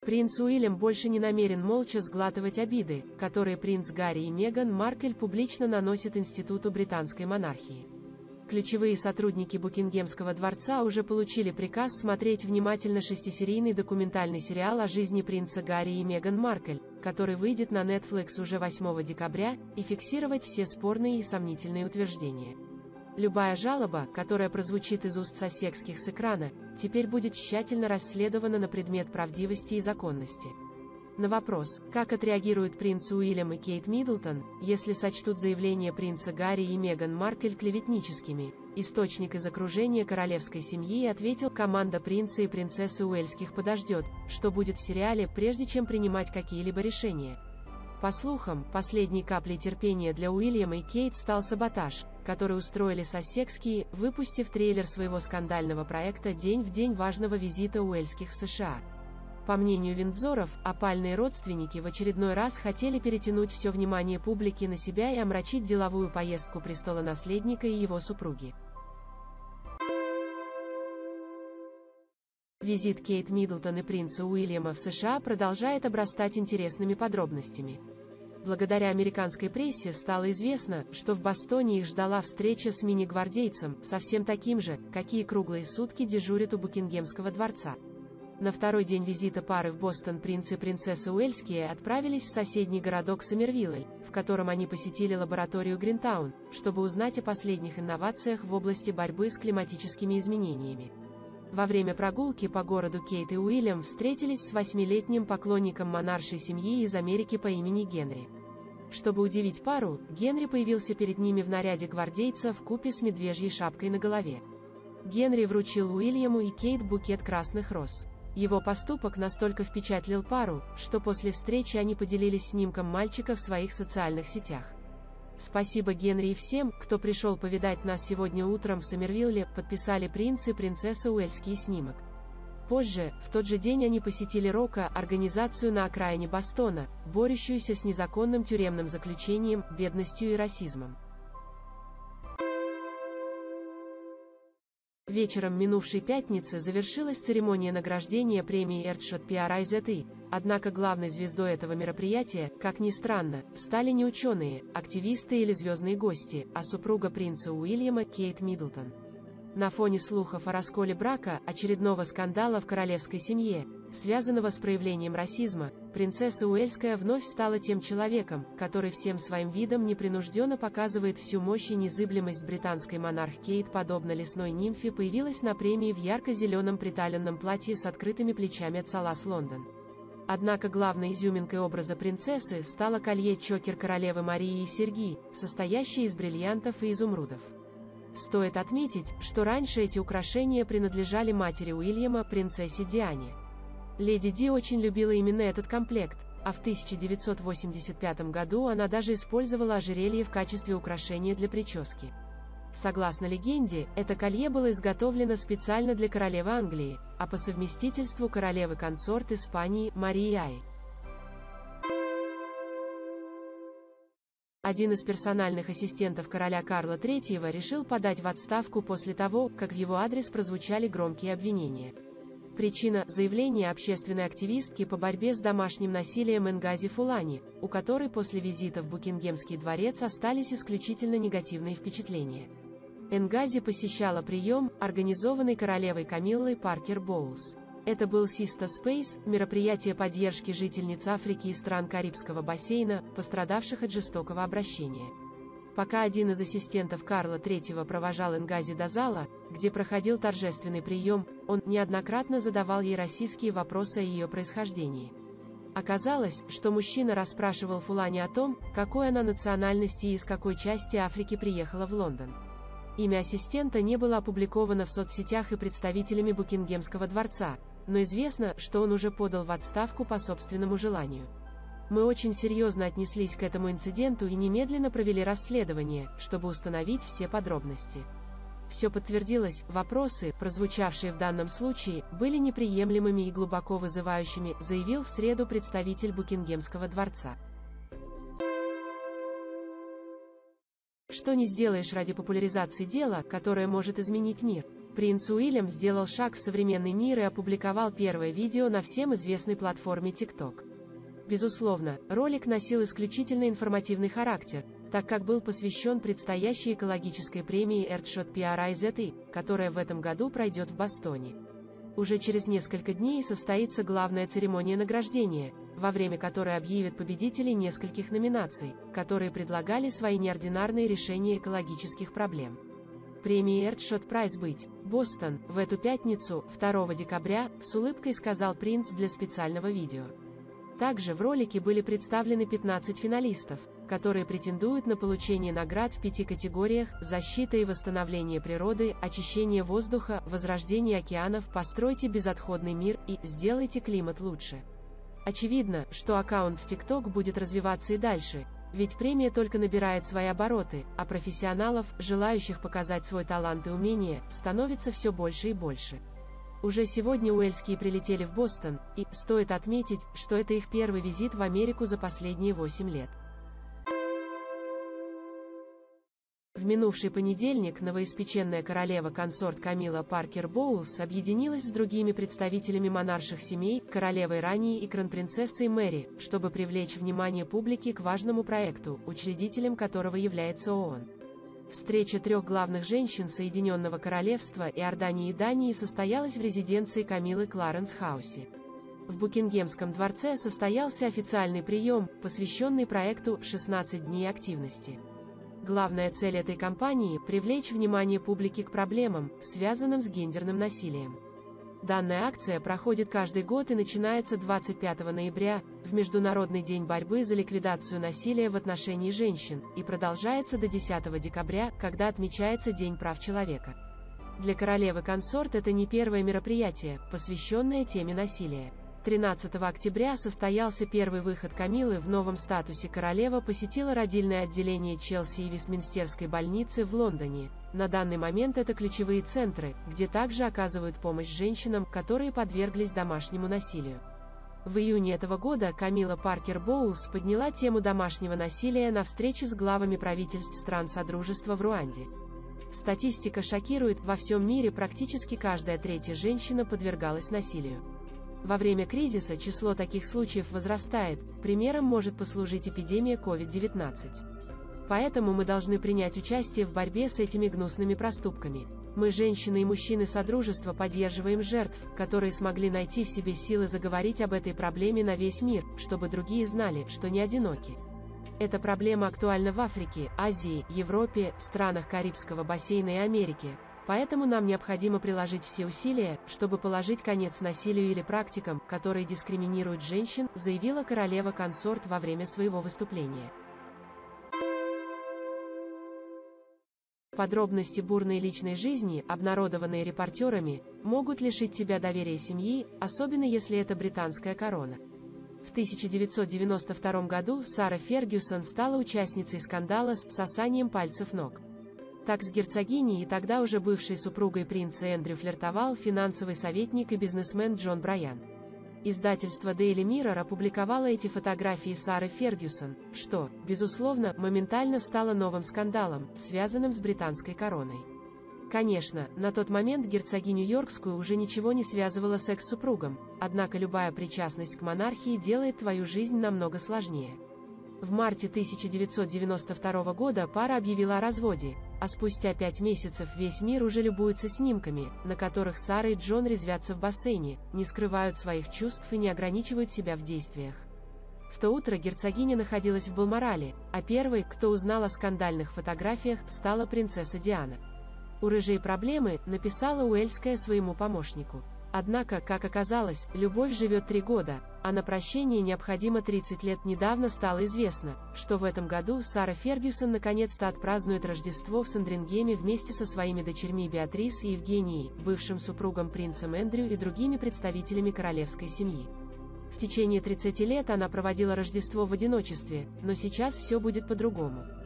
Принц Уильям больше не намерен молча сглатывать обиды, которые принц Гарри и Меган Маркель публично наносят институту британской монархии. Ключевые сотрудники Букингемского дворца уже получили приказ смотреть внимательно 6-серийный документальный сериал о жизни принца Гарри и Меган Маркель, который выйдет на Netflix уже 8 декабря, и фиксировать все спорные и сомнительные утверждения. Любая жалоба, которая прозвучит из уст Сассекских с экрана, теперь будет тщательно расследована на предмет правдивости и законности. На вопрос, как отреагируют принц Уильям и Кейт Миддлтон, если сочтут заявления принца Гарри и Меган Маркель клеветническими, источник из окружения королевской семьи ответил: команда принца и принцессы Уэльских подождет, что будет в сериале, прежде чем принимать какие-либо решения. По слухам, последней каплей терпения для Уильяма и Кейт стал саботаж, который устроили Сассекские, выпустив трейлер своего скандального проекта день в день важного визита Уэльских в США. По мнению Виндзоров, опальные родственники в очередной раз хотели перетянуть все внимание публики на себя и омрачить деловую поездку престолонаследника и его супруги. Визит Кейт Миддлтон и принца Уильяма в США продолжает обрастать интересными подробностями. Благодаря американской прессе стало известно, что в Бостоне их ждала встреча с мини-гвардейцем, совсем таким же, какие круглые сутки дежурят у Букингемского дворца. На второй день визита пары в Бостон принц и принцесса Уэльские отправились в соседний городок Сомервилль, в котором они посетили лабораторию Гринтаун, чтобы узнать о последних инновациях в области борьбы с климатическими изменениями. Во время прогулки по городу Кейт и Уильям встретились с 8-летним поклонником монаршей семьи из Америки по имени Генри. Чтобы удивить пару, Генри появился перед ними в наряде гвардейца вкупе с медвежьей шапкой на голове. Генри вручил Уильяму и Кейт букет красных роз. Его поступок настолько впечатлил пару, что после встречи они поделились снимком мальчика в своих социальных сетях. «Спасибо, Генри, и всем, кто пришел повидать нас сегодня утром в Сомервилле», подписали принц и принцесса Уэльский снимок. Позже, в тот же день они посетили Рока, организацию на окраине Бостона, борющуюся с незаконным тюремным заключением, бедностью и расизмом. Вечером минувшей пятницы завершилась церемония награждения премии Earthshot PRIZE, однако главной звездой этого мероприятия, как ни странно, стали не ученые, активисты или звездные гости, а супруга принца Уильяма, Кейт Миддлтон. На фоне слухов о расколе брака, очередного скандала в королевской семье, связанного с проявлением расизма, принцесса Уэльская вновь стала тем человеком, который всем своим видом непринужденно показывает всю мощь и незыблемость британской монарх. Кейт, подобно лесной нимфе, появилась на премии в ярко-зеленом приталенном платье с открытыми плечами от Салас Лондон. Однако главной изюминкой образа принцессы стало колье-чокер королевы Марии и серьги, состоящие из бриллиантов и изумрудов. Стоит отметить, что раньше эти украшения принадлежали матери Уильяма, принцессе Диане. Леди Ди очень любила именно этот комплект, а в 1985 году она даже использовала ожерелье в качестве украшения для прически. Согласно легенде, это колье было изготовлено специально для королевы Англии, а по совместительству королевы-консорт Испании, Марии Ай. Один из персональных ассистентов короля Карла III решил подать в отставку после того, как в его адрес прозвучали громкие обвинения. Причина – заявление общественной активистки по борьбе с домашним насилием Энгази Фулани, у которой после визита в Букингемский дворец остались исключительно негативные впечатления. Энгази посещала прием, организованный королевой Камиллой Паркер Боулс. Это был Sister Space, мероприятие поддержки жительниц Африки и стран Карибского бассейна, пострадавших от жестокого обращения. Пока один из ассистентов Карла III провожал Энгази до зала, где проходил торжественный прием, он неоднократно задавал ей расистские вопросы о ее происхождении. Оказалось, что мужчина расспрашивал Фулани о том, какой она национальности и из какой части Африки приехала в Лондон. Имя ассистента не было опубликовано в соцсетях и представителями Букингемского дворца, но известно, что он уже подал в отставку по собственному желанию. Мы очень серьезно отнеслись к этому инциденту и немедленно провели расследование, чтобы установить все подробности. Все подтвердилось, вопросы, прозвучавшие в данном случае, были неприемлемыми и глубоко вызывающими, заявил в среду представитель Букингемского дворца. Что не сделаешь ради популяризации дела, которое может изменить мир? Принц Уильям сделал шаг в современный мир и опубликовал первое видео на всем известной платформе TikTok. Безусловно, ролик носил исключительно информативный характер, так как был посвящен предстоящей экологической премии Earthshot PRIZE, которая в этом году пройдет в Бостоне. Уже через несколько дней состоится главная церемония награждения, во время которой объявят победителей нескольких номинаций, которые предлагали свои неординарные решения экологических проблем. Премии Earthshot Prize быть, Бостон, в эту пятницу, 2 декабря, с улыбкой сказал принц для специального видео. Также в ролике были представлены 15 финалистов, которые претендуют на получение наград в 5 категориях: защита и восстановление природы, очищение воздуха, возрождение океанов, постройте безотходный мир и сделайте климат лучше. Очевидно, что аккаунт в TikTok будет развиваться и дальше, ведь премия только набирает свои обороты, а профессионалов, желающих показать свой талант и умения, становится все больше и больше. Уже сегодня уэльские прилетели в Бостон, и стоит отметить, что это их первый визит в Америку за последние 8 лет. В минувший понедельник новоиспеченная королева-консорт Камила Паркер Боулс объединилась с другими представителями монарших семей, королевой Рании и кронпринцессой Мэри, чтобы привлечь внимание публики к важному проекту, учредителем которого является ООН. Встреча трех главных женщин Соединенного Королевства, Иордании и Дании состоялась в резиденции Камилы Кларенс-хаусе. В Букингемском дворце состоялся официальный прием, посвященный проекту «16 дней активности». Главная цель этой кампании – привлечь внимание публики к проблемам, связанным с гендерным насилием. Данная акция проходит каждый год и начинается 25 ноября, в Международный день борьбы за ликвидацию насилия в отношении женщин, и продолжается до 10 декабря, когда отмечается День прав человека. Для королевы-консорт это не первое мероприятие, посвященное теме насилия. 13 октября состоялся первый выход Камилы в новом статусе. Королева посетила родильное отделение Челси и Вестминстерской больницы в Лондоне. На данный момент это ключевые центры, где также оказывают помощь женщинам, которые подверглись домашнему насилию. В июне этого года Камила Паркер Боулс подняла тему домашнего насилия на встрече с главами правительств стран Содружества в Руанде. Статистика шокирует: во всем мире практически каждая третья женщина подвергалась насилию. Во время кризиса число таких случаев возрастает, примером может послужить эпидемия COVID-19. Поэтому мы должны принять участие в борьбе с этими гнусными проступками. Мы, женщины и мужчины Содружества, поддерживаем жертв, которые смогли найти в себе силы заговорить об этой проблеме на весь мир, чтобы другие знали, что не одиноки. Эта проблема актуальна в Африке, Азии, Европе, странах Карибского бассейна и Америке. Поэтому нам необходимо приложить все усилия, чтобы положить конец насилию или практикам, которые дискриминируют женщин, заявила королева-консорт во время своего выступления. Подробности бурной личной жизни, обнародованные репортерами, могут лишить тебя доверия семьи, особенно если это британская корона. В 1992 году Сара Фергюсон стала участницей скандала с сосанием пальцев ног. Так с герцогиней и тогда уже бывшей супругой принца Эндрю флиртовал финансовый советник и бизнесмен Джон Брайан. Издательство Daily Mirror опубликовало эти фотографии Сары Фергюсон, что, безусловно, моментально стало новым скандалом, связанным с британской короной. Конечно, на тот момент герцогиню Йоркскую уже ничего не связывало с экс-супругом, однако любая причастность к монархии делает твою жизнь намного сложнее. В марте 1992 года пара объявила о разводе, а спустя 5 месяцев весь мир уже любуется снимками, на которых Сара и Джон резвятся в бассейне, не скрывают своих чувств и не ограничивают себя в действиях. В то утро герцогиня находилась в Балморале, а первой, кто узнал о скандальных фотографиях, стала принцесса Диана. «У рыжей проблемы», написала Уэльская своему помощнику. Однако, как оказалось, любовь живет 3 года, а на прощение необходимо 30 лет. Недавно стало известно, что в этом году Сара Фергюсон наконец-то отпразднует Рождество в Сандрингеме вместе со своими дочерьми Беатрис и Евгенией, бывшим супругом принцем Эндрю и другими представителями королевской семьи. В течение 30 лет она проводила Рождество в одиночестве, но сейчас все будет по-другому.